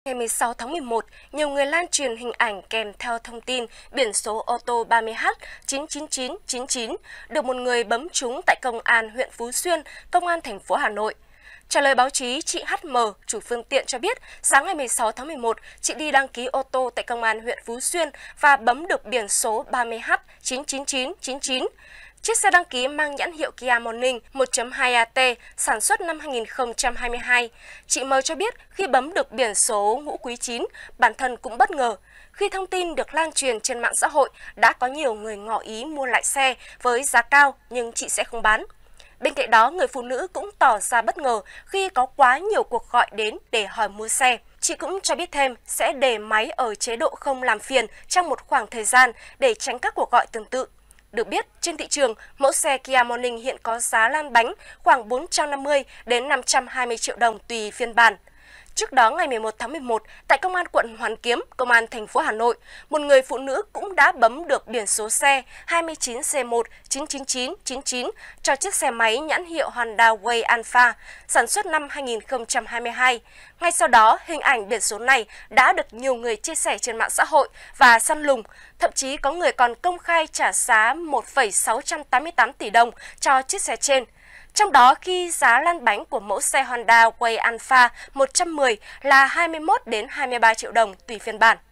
Ngày 16 tháng 11, nhiều người lan truyền hình ảnh kèm theo thông tin biển số ô tô 30H99999 được một người bấm trúng tại Công an huyện Phú Xuyên, Công an thành phố Hà Nội. Trả lời báo chí, chị HM, chủ phương tiện cho biết, sáng ngày 16 tháng 11, chị đi đăng ký ô tô tại Công an huyện Phú Xuyên và bấm được biển số 30H99999. Chiếc xe đăng ký mang nhãn hiệu Kia Morning 1.2AT sản xuất năm 2022. Chị M cho biết khi bấm được biển số Ngũ Quý 9, bản thân cũng bất ngờ. Khi thông tin được lan truyền trên mạng xã hội, đã có nhiều người ngỏ ý mua lại xe với giá cao nhưng chị sẽ không bán. Bên cạnh đó, người phụ nữ cũng tỏ ra bất ngờ khi có quá nhiều cuộc gọi đến để hỏi mua xe. Chị cũng cho biết thêm sẽ để máy ở chế độ không làm phiền trong một khoảng thời gian để tránh các cuộc gọi tương tự. Được biết, trên thị trường, mẫu xe Kia Morning hiện có giá lăn bánh khoảng 450 đến 520 triệu đồng tùy phiên bản. Trước đó, ngày 11 tháng 11, tại Công an quận Hoàn Kiếm, Công an thành phố Hà Nội, một người phụ nữ cũng đã bấm được biển số xe 29C1999999 cho chiếc xe máy nhãn hiệu Honda Way Alpha, sản xuất năm 2022. Ngay sau đó, hình ảnh biển số này đã được nhiều người chia sẻ trên mạng xã hội và săn lùng. Thậm chí có người còn công khai trả giá 1,688 tỷ đồng cho chiếc xe trên. Trong đó, khi giá lăn bánh của mẫu xe Honda Way Alpha 110 là 21 đến 23 triệu đồng tùy phiên bản.